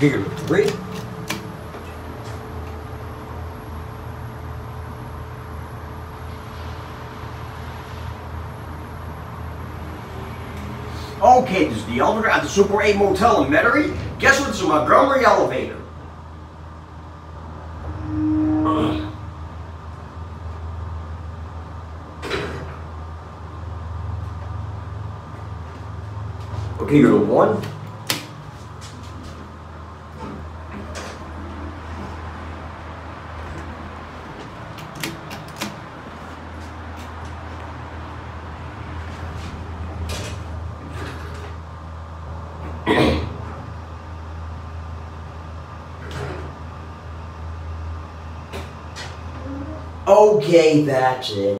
Okay, go to 3. Okay, this is the elevator at the Super 8 Motel in Metairie. Guess what's in my Montgomery elevator? Okay, go to 1. Okay, that's it.